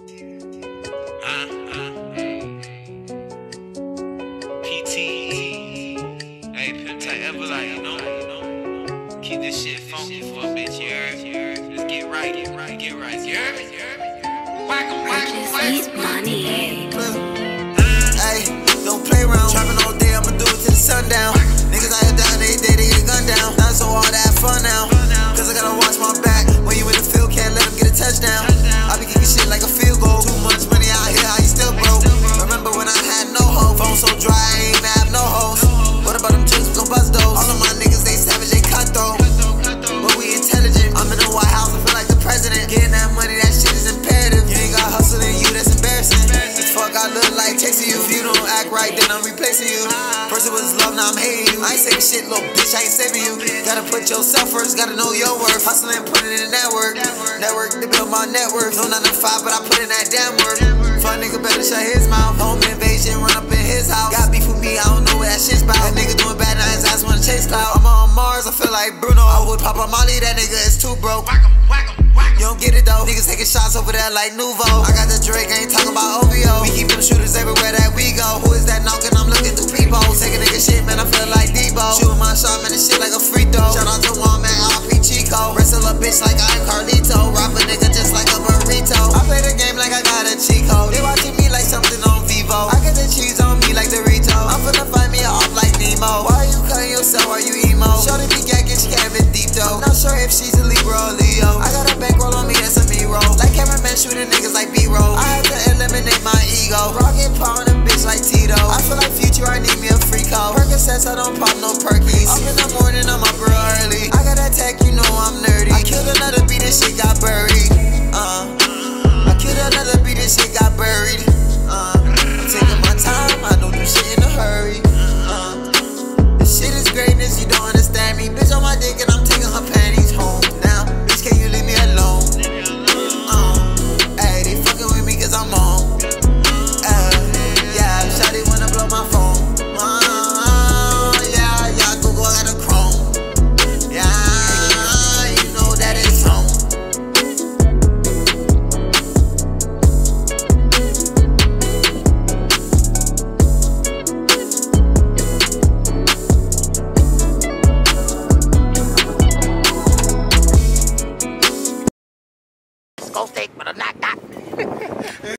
PT, hey, pimp type ever like, you know, keep this shit funky for a bitch, you heard? Let's get right, you heard? Whack 'em, whack 'em, whack 'em. Eat money. Ay, don't play around. Trapping all day, I'ma do it till the sundown. Niggas out here dying every day, they get gunned down. Not so hard to have fun now. Cause I gotta watch my back. When you in the field, can't let them get a touchdown. I be kicking shit like a field goal. Too much money out here, how you still broke? Remember when I had no hope? Phone so dry, I ain't even have no host. What about them chicks, we gon' bust those? All of my niggas, they savage, they cutthroat. But we intelligent. I'm in the White House, I feel like the president. Getting that money, that shit is imperative. You ain't got hustle in you, that's embarrassing. Fuck, I look like chasing you. If you don't act right, then I'm replacing you. First it was love, now I'm hating you. I ain't saying shit, little bitch, I ain't saving you. Gotta put yourself first, gotta know your worth. Hustling, put it in the network. Network to build my net worth. No 9 to 5, but I put in that damn work. Fuck nigga better shut his mouth. Home invasion, run up in his house. Got beef with me, I don't know what that shit's about. That nigga doing bad, now his ass wanna chase clout. I'm on Mars, I feel like Bruno. I would pop a Molly, that nigga is too broke. You don't get it though. Niggas taking shots over there like Nuvo. I got the Drake, I ain't talking about OVO. We keep them shooters everywhere that we go. Who is that knocking? I'm looking through peepholes. Take a nigga shit, man, I feel like Debo. Shooting my shot, man, this shit like a free throw. Shout out to Juan, man, RP Chico. Wrestle a bitch like I'm Carlito. Rob a nigga just like a burrito. I play the game like I got a cheat code. They watching me like something on Vivo. I got the cheese on me like Dorito. I'm finna find me a off like Nemo. Why you cutting yourself? Are you emo? Shorty be gagging, she can't even deep though. I'm not sure if she's a Libra or Leo. I got a bankroll on me, that's a me roll. Like cameraman shooting niggas like B-roll. I had to eliminate my ego. Rocket pound a bitch like Tito. I feel like Future, I need me a free call. Percocets, I don't pop no perkies. Up in the morning, I'm up real early. I got that tech, you know I'm nerdy. I killed another beat, this shit got buried. I killed another beat, this shit got buried. I'm taking my time, I don't do shit in a hurry. This shit is greatness, you don't understand me. Bitch on my dick and I'm taking her panties home.